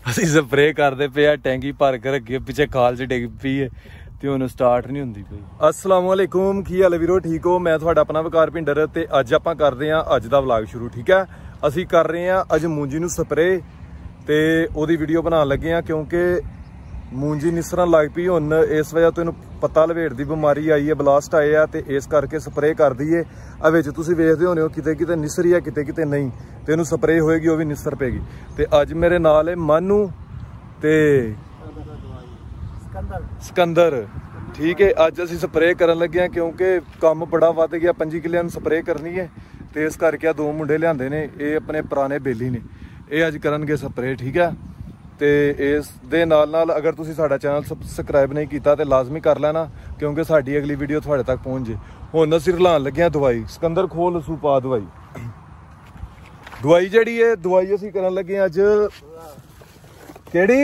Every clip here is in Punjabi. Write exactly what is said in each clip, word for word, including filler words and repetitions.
ਅਸੀਂ ਸਪਰੇ ਕਰਦੇ ਪਏ ਆ, ਟੈਂਕੀ ਭਰ ਕੇ ਰੱਖੀ ਪਿੱਛੇ ਖਾਲ ਚ ਡਿੱਗ ਪਈ ਹੈ ਤੇ ਉਹਨੂੰ ਸਟਾਰਟ ਨਹੀਂ ਹੁੰਦੀ ਪਈ। अस्सलाम वालेकुम, ਕੀ ਹਾਲ ਵੀਰੋ, ਠੀਕ ਹੋ? ਮੈਂ ਤੁਹਾਡਾ ਆਪਣਾ ਵਕਾਰ ਭਿੰਡਰ ਤੇ ਅੱਜ ਆਪਾਂ ਕਰਦੇ ਆ ਅੱਜ ਦਾ ਵਲੌਗ ਸ਼ੁਰੂ। ਠੀਕ ਹੈ, ਅਸੀਂ ਕਰ ਰਹੇ ਆ ਅੱਜ ਮੂੰਜੀ ਨੂੰ ਸਪਰੇ ਤੇ ਉਹਦੀ ਵੀਡੀਓ ਬਣਾਉਣ ਲੱਗੇ ਆ ਕਿਉਂਕਿ ਮੂੰਜੀ ਨਿਸਰਨ ਲੱਗ ਪਈ ਹੁਣ। ਇਸ ਵਜ੍ਹਾ ਤੋਂ ਇਹਨੂੰ ਪੱਤਾ ਲਵੇਟ ਦੀ ਬਿਮਾਰੀ ਆਈ ਹੈ, ਬਲਾਸਟ ਆਏ ਆ ਤੇ ਇਸ ਕਰਕੇ ਸਪਰੇ ਕਰ ਦਈਏ। ਆ ਵਿੱਚ ਤੁਸੀਂ ਵੇਖਦੇ ਹੋਣੇ ਹੋ ਕਿਤੇ ਕਿਤੇ ਨਿਸਰੀ ਆ, ਕਿਤੇ ਕਿਤੇ ਨਹੀਂ, ਤੇ ਇਹਨੂੰ ਸਪਰੇ ਹੋਏਗੀ ਉਹ ਵੀ ਨਿਸਰ ਪਏਗੀ। ਤੇ ਅੱਜ ਮੇਰੇ ਨਾਲ ਹੈ ਮਾਨੂ ਤੇ ਸਿਕੰਦਰ। ठीक है, अज असी स्प्रे करन लगे हैं क्योंकि काम बड़ा वध गया, पंजी किले स्प्रे करनी है तो इस करके दो मुंडे लियाते ने, ये अपने पुराने बेली ने, ये अज करनगे स्प्रे। ठीक है, तो इस दे नाल नाल अगर तुसी साडा चैनल सबसक्राइब नहीं किया तो लाजमी कर लेना क्योंकि साडी अगली वीडियो तुहाडे तक पहुँच जे। हुण असीं रलाण लगे हैं दवाई। सिकंदर खोल असू पा दवाई। दवाई जिहड़ी है दवाई असीं करन लगे अज किहड़ी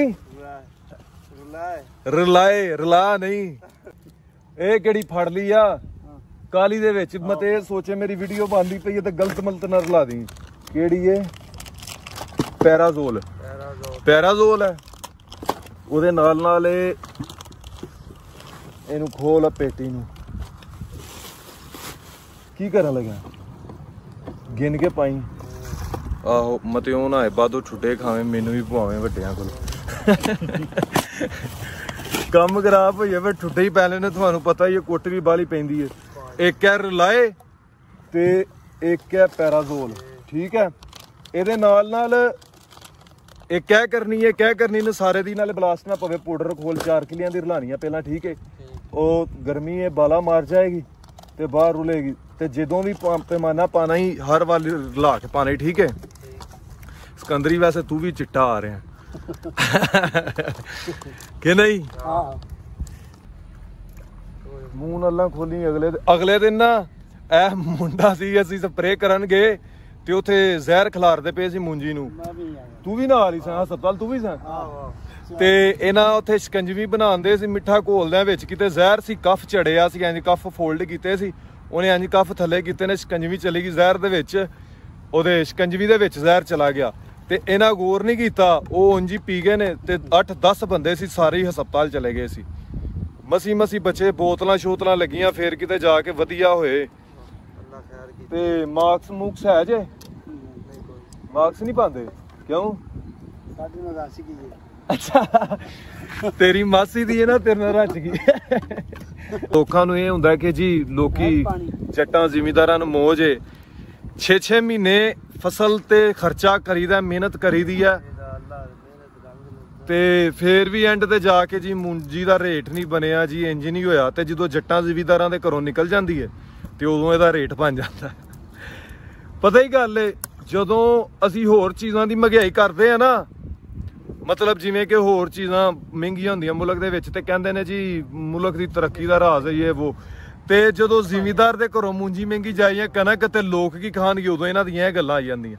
रलाए रला नहीं, ਇਹ ਕਿਹੜੀ ਫੜ ਲਈ ਆ ਕਾਲੀ ਦੇ ਵਿੱਚ। ਮੈਂ ਤੇ ਸੋਚੇ ਮੇਰੀ ਵੀਡੀਓ ਬਣਦੀ ਪਈ ਹੈ ਤੇ ਗਲਤ ਮਲਤ ਨਾ ਰਲਾ ਦੀ। ਕਿਹੜੀ ਏ? ਪੈਰਾਜ਼ੋਲ। ਪੈਰਾਜ਼ੋਲ ਹੈ। ਉਹਦੇ ਨਾਲ ਨਾਲ ਇਹ ਇਹਨੂੰ ਖੋਲ ਪੇਟੀ ਨੂੰ। ਕੀ ਕਰਨ ਲੱਗਾ? ਗਿਣ ਕੇ ਪਾਈ। ਆਹੋ ਮਤਿਓ ਨਾ ਬਾਦੋਂ ਛੁੱਟੇ ਖਾਵੇਂ, ਮੈਨੂੰ ਵੀ ਪਵਾਵੇਂ ਵੱਡਿਆਂ ਕੋਲ। ਕੰਮ ਖਰਾਬ ਹੋਈ ਫਿਰ ਠੁੱਡੇ ਹੀ ਪੈ ਲੈਣੇ। ਤੁਹਾਨੂੰ ਪਤਾ ਹੀ ਹੈ ਕੁੱਟ ਵੀ ਬਾਹਲੀ ਪੈਂਦੀ ਹੈ। ਇੱਕ ਹੈ ਰਲਾਏ ਤੇ ਇੱਕ ਹੈ ਪੈਰਾਜ਼ੋਲ। ਠੀਕ ਹੈ, ਇਹਦੇ ਨਾਲ ਨਾਲ ਇੱਕ ਕਹਿ ਕਰਨੀ ਹੈ ਕਹਿ ਕਰਨੀ ਨੇ ਸਾਰੇ ਦੀ ਨਾਲ ਬਲਾਸਟ ਨਾ ਪਵੇ। ਪਾਊਡਰ ਖੋਲ ਚਾਰ ਕਿਲਿਆਂ ਦੀ ਰਲਾਣੀ ਆ ਪਹਿਲਾਂ। ਠੀਕ ਹੈ, ਉਹ ਗਰਮੀ ਹੈ ਬਾਲਾ ਮਾਰ ਜਾਏਗੀ ਤੇ ਬਾਹਰ ਰੁਲੇਗੀ ਤੇ ਜਦੋਂ ਵੀ ਪੈਮਾਨਾ ਪਾਣਾ ਹੀ ਹਰ ਵਾਰ ਰਲਾ ਕੇ ਪਾਣਾ। ਠੀਕ ਹੈ ਸਿਕੰਦਰੀ, ਵੈਸੇ ਤੂੰ ਵੀ ਚਿੱਟਾ ਆ ਰਿਹਾ ਕਿ ਨਹੀਂ? ਮੂੰਹ ਨਾਲ ਖੋਲੀ। ਅਗਲੇ ਅਗਲੇ ਦਿਨ ਨਾ ਇਹ ਮੁੰਡਾ ਸੀ, ਅਸੀਂ ਸਪਰੇ ਕਰਨ ਗਏ ਤੇ ਉੱਥੇ ਜ਼ਹਿਰ ਖਿਲਾਰਦੇ ਪਏ ਸੀ ਮੂੰਜੀ ਨੂੰ। ਤੂੰ ਵੀ ਨਾਲ ਹੀ ਸਾਂ ਹਸਪਤਾਲ, ਤੂੰ ਵੀ ਸਾਂ। ਤੇ ਇਹਨਾਂ ਉੱਥੇ ਸ਼ਿਕੰਜਵੀ ਬਣਾਉਂਦੇ ਸੀ, ਮਿੱਠਾ ਘੋਲਦਿਆਂ ਵਿੱਚ ਕਿਤੇ ਜ਼ਹਿਰ ਸੀ, ਕੱਫ ਚੜਿਆ ਸੀ। ਇੰਝ ਕੱਫ ਫੋਲਡ ਕੀਤੇ ਸੀ ਉਹਨੇ, ਇੰਝ ਕੱਫ ਥੱਲੇ ਕੀਤੇ ਨੇ, ਸ਼ਿਕੰਜਵੀ ਚਲੀ ਗਈ ਜ਼ਹਿਰ ਦੇ ਵਿੱਚ, ਉਹਦੇ ਸ਼ਿਕੰਜਵੀ ਦੇ ਵਿੱਚ ਜ਼ਹਿਰ ਚਲਾ ਗਿਆ ਤੇ ਇਹਨਾਂ ਗੌਰ ਨਹੀਂ ਕੀਤਾ, ਉਹ ਉਂਝ ਹੀ ਪੀ ਗਏ ਨੇ ਤੇ ਅੱਠ ਦਸ ਬੰਦੇ ਸੀ, ਸਾਰੇ ਹੀ ਹਸਪਤਾਲ ਚਲੇ ਗਏ ਸੀ। ਮਸੀ ਮਸੀ ਬਚੇ, ਬੋਤਲਾਂ ਸ਼ੋਤਲਾਂ ਲੱਗੀਆਂ ਫੇਰ ਕਿਤੇ ਜਾ ਕੇ ਵਧੀਆ ਹੋਏ। ਤੇ ਮਾਰਕਸ ਮੂਕਸ ਹੈ ਜੇ? ਮਾਰਕਸ ਨਹੀਂ ਪਾਉਂਦੇ ਕਿਉਂ? ਅੱਛਾ ਤੇਰੀ ਮਾਸੀ ਦੀ ਹੈ ਨਾ, ਤੇਰੇ ਨਾਲ ਰਚ ਗਈ। ਲੋਕਾਂ ਨੂੰ ਇਹ ਹੁੰਦਾ ਕਿ ਜੀ ਲੋਕੀ ਜੱਟਾਂ ਜ਼ਿਮੀਂਦਾਰਾਂ ਨੂੰ ਮੋਜ ਏ, ਛੇ ਛੇ ਮਹੀਨੇ ਫਸਲ ਤੇ ਖਰਚਾ ਕਰੀਦਾ, ਮਿਹਨਤ ਕਰੀਦੀ ਹੈ ਤੇ ਫੇਰ ਵੀ ਐਂਡ ਤੇ ਜਾ ਕੇ ਜੀ ਮੂੰਜੀ ਦਾ ਰੇਟ ਨਹੀਂ ਬਣਿਆ ਜੀ, ਇੰਜ ਨਹੀਂ ਹੋਇਆ। ਤੇ ਜਦੋਂ ਜੱਟਾਂ ਜ਼ਿਮੀਂਦਾਰਾਂ ਦੇ ਘਰੋਂ ਨਿਕਲ ਜਾਂਦੀ ਹੈ ਤੇ ਉਦੋਂ ਇਹਦਾ ਰੇਟ ਬਣ ਜਾਂਦਾ। ਪਤਾ ਹੀ ਗੱਲ ਏ, ਜਦੋਂ ਅਸੀਂ ਹੋਰ ਚੀਜ਼ਾਂ ਦੀ ਮਹਿੰਗਾਈ ਕਰਦੇ ਆ ਨਾ, ਮਤਲਬ ਜਿਵੇਂ ਕਿ ਹੋਰ ਚੀਜ਼ਾਂ ਮਹਿੰਗੀਆਂ ਹੁੰਦੀਆਂ ਮੁਲਕ ਦੇ ਵਿੱਚ ਤੇ ਕਹਿੰਦੇ ਨੇ ਜੀ ਮੁਲਕ ਦੀ ਤਰੱਕੀ ਦਾ ਰਾਜ਼ ਹੈ ਇਹ ਉਹ, ਤੇ ਜਦੋਂ ਜ਼ਿਮੀਂਦਾਰ ਦੇ ਘਰੋਂ ਮੂੰਜੀ ਮਹਿੰਗੀ ਜਾਈ ਹੈ ਕਣਕ ਤੇ ਲੋਕ ਕੀ ਖਾਣਗੇ, ਉਦੋਂ ਇਹਨਾਂ ਦੀਆਂ ਇਹ ਗੱਲਾਂ ਆ ਜਾਂਦੀਆਂ।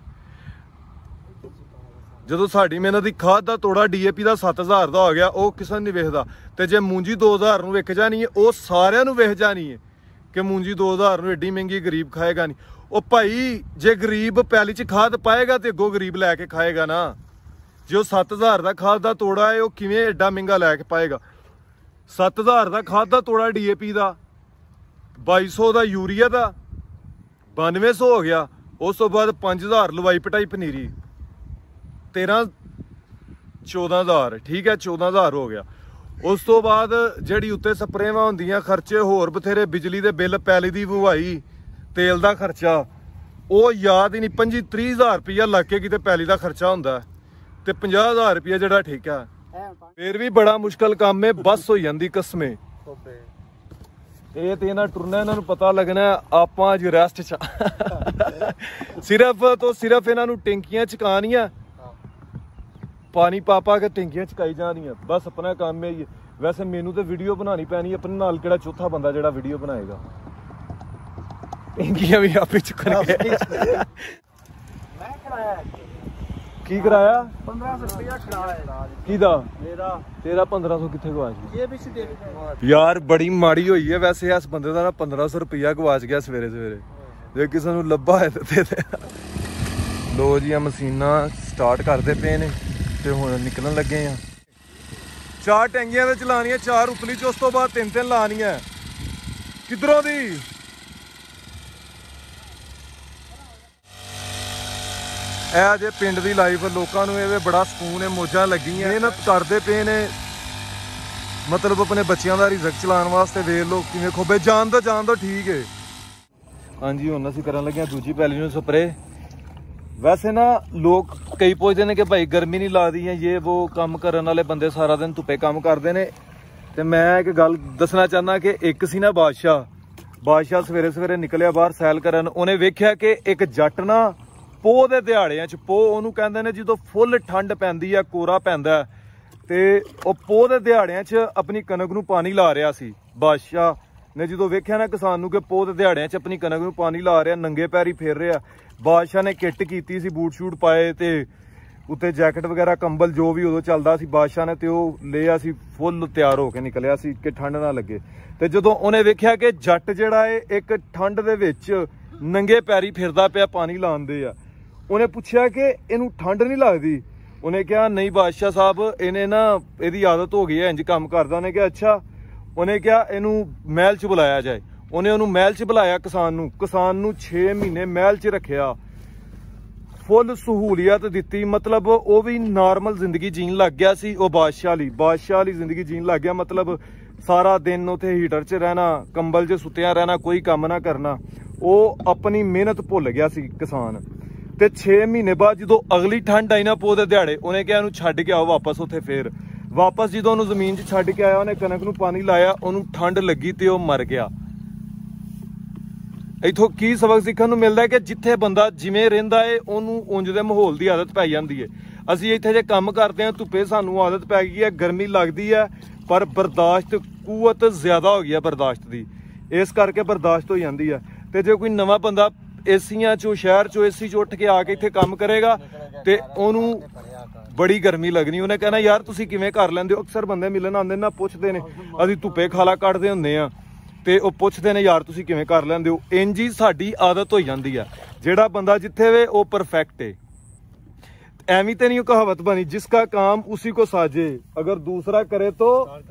ਜਦੋਂ ਸਾਡੀ ਮਿਹਨਤ ਦੀ ਖਾਦ ਦਾ ਤੋੜਾ ਡੀ ਏ ਪੀ ਦਾ ਸੱਤ ਹਜ਼ਾਰ ਦਾ ਹੋ ਗਿਆ, ਉਹ ਕਿਸੇ ਨੂੰ ਨਹੀਂ ਵੇਖਦਾ। ਤੇ ਜੇ ਮੂੰਜੀ ਦੋ ਹਜ਼ਾਰ ਨੂੰ ਵਿਕ ਜਾਣੀ ਹੈ, ਉਹ ਸਾਰਿਆਂ ਨੂੰ ਵੇਖ ਜਾਣੀ ਹੈ ਕਿ ਮੂੰਜੀ ਦੋ ਹਜ਼ਾਰ ਨੂੰ ਏਡੀ ਮਹਿੰਗੀ ਗਰੀਬ ਖਾਏਗਾ ਨਹੀਂ। ਉਹ ਭਾਈ ਜੇ ਗਰੀਬ ਪੈਲੀ 'ਚ ਖਾਦ ਪਾਏਗਾ ਤੇ ਅੱਗੋਂ ਗਰੀਬ ਲੈ ਕੇ ਖਾਏਗਾ ਨਾ। ਜੇ ਉਹ ਸੱਤ ਹਜ਼ਾਰ ਦਾ ਖਾਦ ਦਾ ਤੋੜਾ ਹੈ, ਉਹ ਕਿਵੇਂ ਏਡਾ ਮਹਿੰਗਾ ਲੈ ਕੇ ਪਾਏਗਾ? ਸੱਤ ਹਜ਼ਾਰ ਦਾ ਖਾਦ ਦਾ ਤੋੜਾ ਡੀ ਏ ਪੀ ਦਾ, ਬਾਈ ਸੌ ਦਾ ਯੂਰੀਆ ਦਾ, ਬਾਨਵੇਂ ਸੌ ਹੋ ਗਿਆ। ਉਸ ਤੋਂ ਬਾਅਦ ਪੰਜ ਹਜ਼ਾਰ ਲਵਾਈ ਪਟਾਈ ਪਨੀਰੀ, ਤੇਰਾਂ ਚੌਦਾਂ ਹਜ਼ਾਰ। ਠੀਕ ਹੈ, ਚੌਦਾਂ ਹਜ਼ਾਰ ਹੋ ਗਿਆ। ਉਸ ਤੋਂ ਬਾਅਦ ਜਿਹੜੀ ਉੱਤੇ ਸਪਰੇਵਾਂ ਹੁੰਦੀਆਂ, ਖਰਚੇ ਹੋਰ ਬਥੇਰੇ, ਬਿਜਲੀ ਦੇ ਬਿੱਲ, ਪੈਲੀ ਦੀ ਵਹਾਈ, ਤੇਲ ਦਾ ਖਰਚਾ, ਉਹ ਯਾਦ ਹੀ ਨਹੀਂ। ਪੰਜੀ ਤੀਹ ਹਜ਼ਾਰ ਰੁਪਈਆ ਲੱਗ ਕੇ ਕਿਤੇ ਪੈਲੀ ਦਾ ਖਰਚਾ ਹੁੰਦਾ ਤੇ ਪੰਜਾਹ ਹਜ਼ਾਰ ਰੁਪਈਆ ਜਿਹੜਾ ਠੇਕਾ। ਫਿਰ ਵੀ ਬੜਾ ਮੁਸ਼ਕਲ ਕੰਮ ਹੈ, ਬੱਸ ਹੋ ਜਾਂਦੀ ਕਸਮੇ। ਇਹ ਤੇ ਇਹਨਾਂ ਟੁਰਨਾ, ਇਹਨਾਂ ਨੂੰ ਪਤਾ ਲੱਗਣਾ ਆਪਾਂ ਅੱਜ ਰੈਸਟ ਚ। ਸਿਰਫ ਤੋਂ ਸਿਰਫ ਇਹਨਾਂ ਨੂੰ ਟੈਂਕੀਆਂ ਚਕਾਉਣੀਆਂ, ਪਾਣੀ ਪਾ ਪਾ ਕੇ ਟੈਂਕੀਆਂ ਚਕਾਈ ਜਾਣੀਆਂ, ਬਸ ਆਪਣਾ ਕੰਮ ਹੈ ਹੀ। ਵੈਸੇ ਮੈਨੂੰ ਤੇ ਵੀਡੀਓ ਬਣਾਉਣੀ ਪੈਣੀ, ਆਪਣੇ ਨਾਲ ਕਿਹੜਾ ਚੌਥਾ ਬੰਦਾ ਜਿਹੜਾ ਵੀਡੀਓ ਬਣਾਏਗਾ। ਟੈਂਕੀਆਂ ਵੀ ਆਪੇ ਚੁੱਕਣਗੇ। ਕੀ ਕਰਾਇਆ? ਪੰਦਰਾਂ ਸੌ ਰੁਪਇਆ ਕਰਾਇਆ। ਕਿਹਦਾ? ਮੇਰਾ। ਤੇਰਾ ਪੰਦਰਾਂ ਸੌ ਕਿੱਥੇ ਗਵਾਚ ਗਿਆ? ਯਾਰ ਬੜੀ ਮਾੜੀ ਹੋਈ ਹੈ ਵੈਸੇ ਇਸ ਬੰਦੇ ਦਾ ਨਾ, ਪੰਦਰਾਂ ਸੌ ਰੁਪਇਆ ਗਵਾਚ ਗਿਆ ਸਵੇਰੇ ਸਵੇਰੇ। ਜੇ ਕਿਸੇ ਨੂੰ ਲੱਭਾ ਹੈ ਤੇ लो जी मशीना स्टार्ट करते पे ने ਤੇ ਹੁਣ ਨਿਕਲਣ ਲੱਗੇ ਆ। ਚਾਰ ਟੈਂਕੀਆਂ ਤੇ ਚਲਾਉਣੀਆਂ, ਚਾਰ ਉਤਲੀ ਚ, ਉਸ ਤੋਂ ਬਾਅਦ ਤਿੰਨ ਤਿੰਨ ਲਾਉਣੀਆਂ। ਕਿੱਧਰੋਂ ਦੀ ਇਹ ਜੇ ਪਿੰਡ ਦੀ ਲਾਈਫ ਲੋਕਾਂ ਨੂੰ ਇਹਦੇ ਬੜਾ ਸਕੂਨ ਹੈ, ਮੌਜਾਂ ਲੱਗੀਆਂ, ਮਿਹਨਤ ਕਰਦੇ ਪਏ ਨੇ, ਮਤਲਬ ਆਪਣੇ ਬੱਚਿਆਂ ਦਾ ਰਿਜ਼ਕ ਚਲਾਉਣ ਵਾਸਤੇ। ਵੇਖ ਲਓ ਕਿਵੇਂ ਖੋਬੇ, ਜਾਣ ਦੋ ਜਾਣ ਦੋ ਠੀਕ ਹੈ। ਹਾਂਜੀ ਹੁਣ ਅਸੀਂ ਕਰਨ ਲੱਗੇ ਹਾਂ ਦੂਜੀ ਪੈਲੀ ਨੂੰ ਸਪਰੇ। ਵੈਸੇ ਨਾ ਲੋਕ ਕਈ ਪੁੱਛਦੇ ਨੇ ਕਿ ਭਾਈ ਗਰਮੀ ਨਹੀਂ ਲੱਗਦੀ ਹੈ, ਇਹ ਉਹ ਕੰਮ ਕਰਨ ਵਾਲੇ ਬੰਦੇ ਸਾਰਾ ਦਿਨ ਧੁੱਪੇ ਕੰਮ ਕਰਦੇ ਨੇ। ਤੇ ਮੈਂ ਇੱਕ ਗੱਲ ਦੱਸਣਾ ਚਾਹੁੰਦਾ ਕਿ ਇੱਕ ਸੀ ਨਾ ਬਾਦਸ਼ਾਹ, ਬਾਦਸ਼ਾਹ ਸਵੇਰੇ ਸਵੇਰੇ ਨਿਕਲਿਆ ਬਾਹਰ ਸੈਲ ਕਰਨ। ਉਹਨੇ ਵੇਖਿਆ ਕਿ ਇੱਕ ਜੱਟ ਨਾ ਪੋਹ ਦੇ ਦਿਹਾੜਿਆਂ 'ਚ, ਪੋਹ ਉਹਨੂੰ ਕਹਿੰਦੇ ਨੇ ਜਦੋਂ ਫੁੱਲ ਠੰਡ ਪੈਂਦੀ ਆ, ਕੋਰਾ ਪੈਂਦਾ, ਤੇ ਉਹ ਪੋਹ ਦੇ ਦਿਹਾੜਿਆਂ 'ਚ ਆਪਣੀ ਕਣਕ ਨੂੰ ਪਾਣੀ ਲਾ ਰਿਹਾ ਸੀ। ਬਾਦਸ਼ਾਹ ਨੇ ਜਦੋਂ ਵੇਖਿਆ ਨਾ ਕਿਸਾਨ ਨੂੰ ਕਿ ਪੋਹ ਦੇ ਦਿਹਾੜਿਆਂ 'ਚ ਆਪਣੀ ਕਣਕ ਨੂੰ ਪਾਣੀ ਲਾ ਰਿਹਾ, ਨੰਗੇ ਪੈਰੀ ਫੇਰ ਰਿਹਾ, ਬਾਦਸ਼ਾਹ ਨੇ ਕਿੱਟ ਕੀਤੀ ਸੀ, ਬੂਟ ਸ਼ੂਟ ਪਾਏ ਤੇ ਉੱਤੇ ਜੈਕਟ ਵਗੈਰਾ, ਕੰਬਲ ਜੋ ਵੀ ਉਦੋਂ ਚੱਲਦਾ ਸੀ ਬਾਦਸ਼ਾਹ ਨੇ, ਤੇ ਉਹ ਲਿਆ ਸੀ, ਫੁੱਲ ਤਿਆਰ ਹੋ ਕੇ ਨਿਕਲਿਆ ਸੀ ਕਿ ਠੰਡ ਨਾ ਲੱਗੇ। ਤੇ ਜਦੋਂ ਉਹਨੇ ਵੇਖਿਆ ਕਿ ਜੱਟ ਜਿਹੜਾ ਏ ਇੱਕ ਠੰਡ ਦੇ ਵਿੱਚ ਨੰਗੇ ਪੈਰੀ ਫਿਰਦਾ ਪਿਆ ਪਾਣੀ ਲਾਉਂਦੇ ਆ, ਉਹਨੇ ਪੁੱਛਿਆ ਕਿ ਇਹਨੂੰ ਠੰਡ ਨਹੀਂ ਲੱਗਦੀ? ਉਹਨੇ ਕਿਹਾ ਨਹੀਂ ਬਾਦਸ਼ਾਹ ਸਾਹਿਬ, ਇਹਨੇ ਨਾ ਇਹਦੀ ਆਦਤ ਹੋ ਗਈ ਹੈ ਇੰਜ ਕੰਮ ਕਰਦਾ। ਉਹਨੇ ਕਿਹਾ ਅੱਛਾ। ਉਹਨੇ ਕਿਹਾ ਇਹਨੂੰ ਮਹਿਲ 'ਚ ਬੁਲਾਇਆ ਜਾਏ। ਉਹਨੇ ਉਹਨੂੰ ਮਹਿਲ 'ਚ ਬੁਲਾਇਆ ਕਿਸਾਨ ਨੂੰ, ਕਿਸਾਨ ਨੂੰ ਛੇ ਮਹੀਨੇ ਮਹਿਲ 'ਚ ਰੱਖਿਆ, ਫੁੱਲ ਸਹੂਲੀਅਤ ਦਿੱਤੀ, ਮਤਲਬ ਉਹ ਵੀ ਨਾਰਮਲ ਜ਼ਿੰਦਗੀ ਜੀਣ ਲੱਗ ਗਿਆ ਸੀ। ਉਹ ਬਾਦਸ਼ਾਹ ਵਾਲੀ ਬਾਦਸ਼ਾਹ ਵਾਲੀ ਜ਼ਿੰਦਗੀ ਜੀਣ ਲੱਗ ਗਿਆ, ਮਤਲਬ ਸਾਰਾ ਦਿਨ ਉੱਥੇ ਹੀਟਰ 'ਚ ਰਹਿਣਾ, ਕੰਬਲ 'ਚ ਸੁੱਤਿਆ ਰਹਿਣਾ, ਕੋਈ ਕੰਮ ਨਾ ਕਰਨਾ। ਉਹ ਆਪਣੀ ਮਿਹਨਤ ਭੁੱਲ ਗਿਆ ਸੀ ਕਿਸਾਨ। ਤੇ ਛੇ ਮਹੀਨੇ ਬਾਅਦ ਜਦੋਂ ਅਗਲੀ ਠੰਡ ਆਈ ਨਾ ਪੋਹ ਦੇ ਦਿਹਾੜੇ, ਉਹਨੇ ਕਿਹਾ ਇਹਨੂੰ ਛੱਡ ਕੇ ਆਓ ਵਾਪਸ ਉੱਥੇ। ਫੇਰ ਵਾਪਸ ਜਦੋਂ ਉਹਨੂੰ ਜ਼ਮੀਨ 'ਚ ਛੱਡ ਕੇ ਆਇਆ, ਉਹਨੇ ਕਣਕ ਨੂੰ ਪਾਣੀ ਲਾਇਆ, ਉਹਨੂੰ ਠੰਡ ਲੱਗੀ ਤੇ ਉਹ ਮਰ ਗਿਆ। ਇੱਥੋਂ ਕੀ ਸਬਕ ਸਿੱਖਣ ਨੂੰ ਮਿਲਦਾ ਕਿ ਜਿੱਥੇ ਬੰਦਾ ਜਿਵੇਂ ਰਹਿੰਦਾ ਏ ਉਹਨੂੰ ਉਂਝ ਦੇ ਮਾਹੌਲ ਦੀ ਆਦਤ ਪੈ ਜਾਂਦੀ ਹੈ। ਅਸੀਂ ਇੱਥੇ ਜੇ ਕੰਮ ਕਰਦੇ ਹਾਂ ਧੁੱਪੇ, ਸਾਨੂੰ ਆਦਤ ਪੈ ਗਈ ਹੈ, ਗਰਮੀ ਲੱਗਦੀ ਹੈ, ਪਰ ਬਰਦਾਸ਼ਤ ਕੂਵਤ ਜ਼ਿਆਦਾ ਹੋ ਗਈ ਹੈ ਬਰਦਾਸ਼ਤ ਦੀ, ਇਸ ਕਰਕੇ ਬਰਦਾਸ਼ਤ ਹੋ ਜਾਂਦੀ ਹੈ। ਤੇ ਜੇ ਕੋਈ ਨਵਾਂ ਬੰਦਾ ਏਸੀਆਂ 'ਚੋਂ, ਸ਼ਹਿਰ 'ਚੋਂ ਏਸੀ 'ਚ ਉੱਠ ਕੇ ਆ ਕੇ ਇੱਥੇ ਕੰਮ ਕਰੇਗਾ ਤੇ ਉਹਨੂੰ ਬੜੀ ਗਰਮੀ ਲੱਗਣੀ। ਉਹਨੇ ਕਹਿਣਾ ਯਾਰ ਤੁਸੀਂ ਕਿਵੇਂ ਕਰ ਲੈਂਦੇ ਹੋ? ਅਕਸਰ ਬੰਦੇ ਮਿਲਣ ਆਉਂਦੇ ਨਾ, ਪੁੱਛਦੇ ਨੇ, ਅਸੀਂ ਧੁੱਪੇ ਖਾਲਾ ਕੱਢਦੇ ਹੁੰਦੇ ਆ ਤੇ ਉਹ ਪੁੱਛਦੇ ਨੇ ਯਾਰ ਤੁਸੀਂ ਕਿਵੇਂ ਕਰ ਲੈਂਦੇ ਹੋ? ਇੰਜ ਹੀ ਸਾਡੀ ਆਦਤ ਹੋ ਜਾਂਦੀ ਆ। ਜਿਹੜਾ ਬੰਦਾ ਜਿੱਥੇ ਵੇ ਉਹ ਪਰਫੈਕਟ ਏ। ਐਵੇਂ ਤੇ ਨਹੀਂ ਉਹ ਕਹਾਵਤ ਬਣੀ, ਜਿਸਕਾ ਕੰਮ ਉसी को साजे, अगर दूसरा करे तो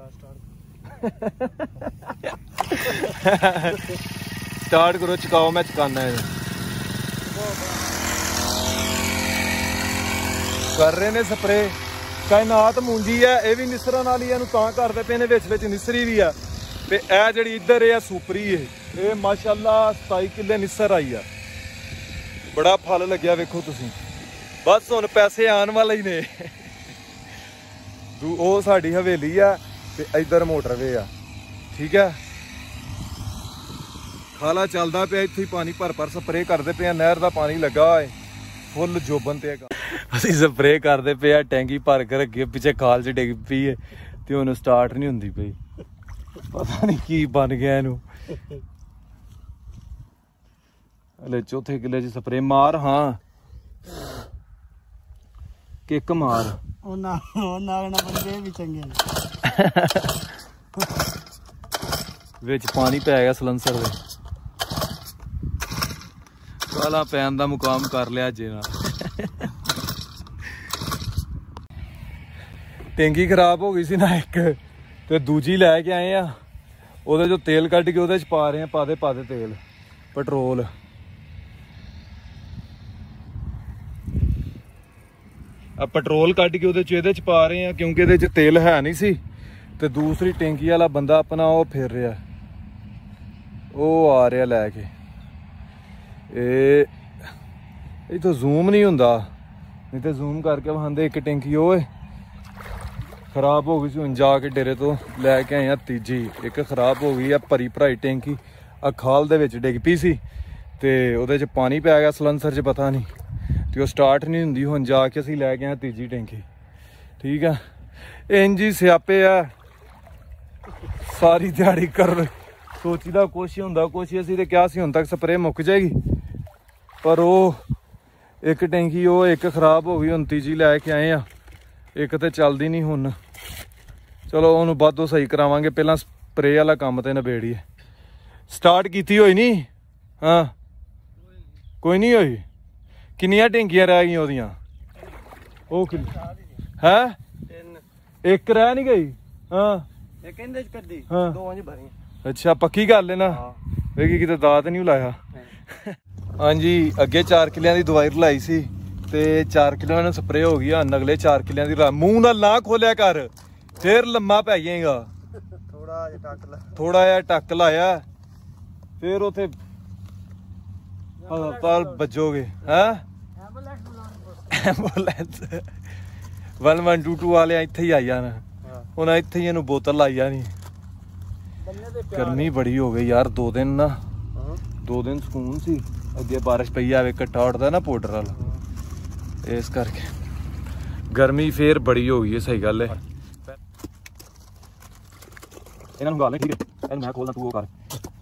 स्टार्ट करो, चुकाओ, मैं चुकाना है। कर रहे ने स्प्रे। कायनात मूंजी है, ये भी निसरन वाली, इहनूं तां करदे पे ने, विच विच निसरी भी है। ते ए जिहड़ी इधर है सुपरी है, ये माशाअल्लाह सताई किले निसर आई है, बड़ा फल लग्या वेखो तुसीं। बस हुण पैसे आने वाले ही ने। वो साडी हवेली है ते इधर मोटरवे आ, ठीक है। खाला चलदा पिया, इत्थे पानी भर भर स्प्रे करदे पे, नहर दा पानी लगा है फुल जोबन ते। असीं स्प्रे करदे पे, टैंकी भर के रखी, पिछे खाल च डिग पई है ते हुण स्टार्ट नहीं हुंदी पई, पता नहीं की बन गया इहनूं। हले चौथे किले च स्प्रे मार, हाँ किक मार, ਉਹ ਨਾ ਉਹ ਨਾਲ ਨਾ ਬੰਦੇ ਵੀ ਚੰਗੇ ਨੇ। ਵਿੱਚ ਪਾਣੀ ਪੈ ਗਿਆ ਸਲੰਸਰ ਦੇ, ਕਾਲਾ ਪੈਣ ਦਾ ਮੁਕਾਮ ਕਰ ਲਿਆ ਜੇ ਨਾਲ। ਟੈਂਕੀ ਖਰਾਬ ਹੋ ਗਈ ਸੀ ਨਾ ਇੱਕ, ਤੇ ਦੂਜੀ ਲੈ ਕੇ ਆਏ ਆ। ਉਹਦੇ ਚੋਂ ਤੇਲ ਕੱਢ ਕੇ ਉਹਦੇ ਚ ਪਾ ਰਹੇ ਆ, ਪਾ ਦੇ ਪਾ ਦੇ ਤੇਲ, ਪੈਟਰੋਲ। ਆ ਪੈਟਰੋਲ ਕੱਢ ਕੇ ਉਹਦੇ ਚ ਇਹਦੇ ਚ ਪਾ ਰਹੇ ਆ, ਕਿਉਂਕਿ ਇਹਦੇ ਚ ਤੇਲ ਹੈ ਨਹੀਂ ਸੀ। ਤੇ ਦੂਸਰੀ ਟੈਂਕੀ ਵਾਲਾ ਬੰਦਾ ਆਪਣਾ ਉਹ ਫਿਰ ਰਿਹਾ, ਉਹ ਆ ਰਿਹਾ ਲੈ ਕੇ। ਇਹ ਇਥੋਂ ਜ਼ੂਮ ਨਹੀਂ ਹੁੰਦਾ, ਨਹੀਂ ਤੇ ਜ਼ੂਮ ਕਰਕੇ ਵਹਾਂਦੇ। ਇੱਕ ਟੈਂਕੀ ਉਹ ਖਰਾਬ ਹੋ ਗਈ ਸੀ, ਹੁਣ ਜਾ ਕੇ ਡੇਰੇ ਤੋਂ ਲੈ ਕੇ ਆਏ ਆ ਤੀਜੀ। ਇੱਕ ਖਰਾਬ ਹੋ ਗਈ ਆ ਭਰੀ ਭਰਾਈ ਟੈਂਕੀ, ਆ ਖਾਲ ਦੇ ਵਿੱਚ ਡਿੱਗ ਪਈ ਸੀ ਤੇ ਉਹਦੇ ਚ ਪਾਣੀ ਪੈ ਗਿਆ ਸਲੰਸਰ ਚ, ਪਤਾ ਨਹੀਂ, ਤੇ ਉਹ ਸਟਾਰਟ ਨਹੀਂ ਹੁੰਦੀ। ਹੁਣ ਜਾ ਕੇ ਅਸੀਂ ਲੈ ਕੇ ਆਏ ਤੀਜੀ ਟੈਂਕੀ, ਠੀਕ ਆ। ਇੰਜ ਹੀ ਸਿਆਪੇ ਆ, ਸਾਰੀ ਦਿਹਾੜੀ ਕਰ ਸੋਚੀਦਾ ਕੁਛ ਹੁੰਦਾ ਕੁਛ। ਅਸੀਂ ਤੇ ਕਿਹਾ ਸੀ ਹੁਣ ਤੱਕ ਸਪਰੇ ਮੁੱਕ ਜਾਏਗੀ, ਪਰ ਉਹ ਇੱਕ ਟੈਂਕੀ ਉਹ ਇੱਕ ਖਰਾਬ ਹੋ ਗਈ। ਹੁਣ ਤੀਜੀ ਲੈ ਕੇ ਆਏ ਆ, ਇੱਕ ਤੇ ਚੱਲਦੀ ਨਹੀਂ ਹੁਣ। ਚਲੋ ਉਹਨੂੰ ਬਾਅਦੋਂ ਸਹੀ ਕਰਾਵਾਂਗੇ, ਪਹਿਲਾਂ ਸਪਰੇ ਵਾਲਾ ਕੰਮ ਤੇ ਨਿਬੇੜੀਏ। ਸਟਾਰਟ ਕੀਤੀ ਹੋਈ ਨਹੀਂ? ਹਾਂ ਕੋਈ ਨਹੀਂ ਹੋਈ। ਕਿੰਨੀਆਂ ਟੈਂਕੀਆਂ ਰਹਿ ਗਈਆਂ ਉਹਦੀਆਂ? ਉਹ ਹੈ ਤਿੰਨ ਇੱਕ ਰਹਿ ਨਹੀਂ ਗਈ ਹਾਂ ਇਹ ਕਹਿੰਦੇ ਕਰਦੀ ਹਾਂ ਦੋਵਾਂ ਚ ਭਰੀਆਂ ਅੱਛਾ ਪੱਕੀ ਗੱਲ ਹੈ ਨਾ ਵੇਖੀ ਕਿਤੇ ਦਾਤ ਨਹੀਂ ਲਾਇਆ ਹਾਂਜੀ ਅੱਗੇ ਚਾਰ ਕਿੱਲਿਆਂ ਦੀ ਦਵਾਈ ਲਾਈ ਸੀ ਤੇ ਚਾਰ ਕਿੱਲਿਆਂ ਨੂੰ ਸਪਰੇਅ ਹੋ ਗਈ ਆ ਅਗਲੇ ਚਾਰ ਕਿੱਲਿਆਂ ਦੀ ਮੂੰਹ ਨਾਲ ਨਾ ਖੋਲਿਆ ਕਰ ਫੇਰ ਲੰਮਾ ਪੈ ਜਾਏਗਾ ਥੋੜਾ ਜਿਹਾ ਟੱਕ ਲਾ ਥੋੜਾ ਜਿਹਾ ਟੱਕ ਲਾਇਆ ਫੇਰ ਉਥੇ ਹਸਪਤਾਲ ਵੱਜੋਗੇ ਹੈ ਐਂਬੂਲੈਂਸ ਇੱਕ ਇੱਕ ਦੋ ਦੋ ਵਾਲੇ ਇੱਥੇ ਹੀ ਆਈ ਜਾਣ ਉਹਨਾਂ ਇੱਥੇ ਹੀ ਇਹਨੂੰ ਬੋਤਲ ਲਾਈ ਜਾਣੀ ਗਰਮੀ ਬੜੀ ਹੋ ਗਈ ਯਾਰ ਦੋ ਦਿਨ ਨਾ ਦੋ ਦਿਨ ਸਕੂਨ ਸੀ ਅੱਗੇ ਬਾਰਿਸ਼ ਪਈ ਆਵੇ ਘੱਟਾ ਉੱਡਦਾ ਨਾ ਪਾਊਡਰ ਵਾਲਾ ਇਸ ਕਰਕੇ ਗਰਮੀ ਫੇਰ ਬੜੀ ਹੋ ਗਈ ਹੈ ਸਹੀ ਗੱਲ ਹੈ ਇਹਨਾਂ ਨੂੰ ਗੱਲ ਠੀਕ ਹੈ ਇਹਨੂੰ ਮੈਂ ਖੋਲਦਾ ਤੂੰ ਉਹ ਕਰ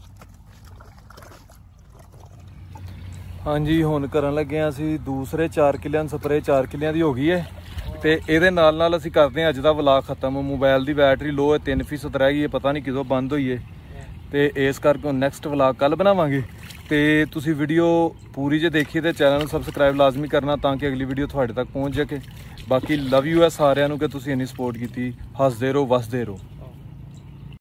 ਹਾਂਜੀ ਹੁਣ ਕਰਨ ਲੱਗੇ ਆ ਅਸੀਂ ਦੂਸਰੇ ਚਾਰ ਕਿੱਲਿਆਂ ਸਪਰੇਅ ਚਾਰ ਕਿੱਲਿਆਂ ਦੀ ਹੋ ਗਈ ਹੈ ਤੇ ਇਹਦੇ ਨਾਲ ਨਾਲ ਅਸੀਂ ਕਰਦੇ ਹਾਂ ਅੱਜ ਦਾ ਵਲੌਗ ਖਤਮ ਮੋਬਾਈਲ ਦੀ ਬੈਟਰੀ ਲੋ ਹੈ ਤਿੰਨ ਫੀਸਦ ਰਹਿ ਗਈ ਹੈ ਪਤਾ ਨਹੀਂ ਕਦੋਂ ਬੰਦ ਹੋਈ ਹੈ ਤੇ ਇਸ ਕਰਕੇ ਨੈਕਸਟ ਵਲੌਗ ਕੱਲ ਬਣਾਵਾਂਗੇ ਤੇ ਤੁਸੀਂ ਵੀਡੀਓ ਪੂਰੀ ਜੇ ਦੇਖੀ ਤੇ ਚੈਨਲ ਨੂੰ ਸਬਸਕ੍ਰਾਈਬ ਲਾਜ਼ਮੀ ਕਰਨਾ ਤਾਂ ਕਿ ਅਗਲੀ ਵੀਡੀਓ ਤੁਹਾਡੇ ਤੱਕ ਪਹੁੰਚ ਸਕੇ ਬਾਕੀ ਲਵ ਯੂ ਹੈ ਸਾਰਿਆਂ ਨੂੰ ਕਿ ਤੁਸੀਂ ਇੰਨੀ ਸਪੋਰਟ ਕੀਤੀ ਹੱਸਦੇ ਰਹੋ ਵਸਦੇ ਰਹੋ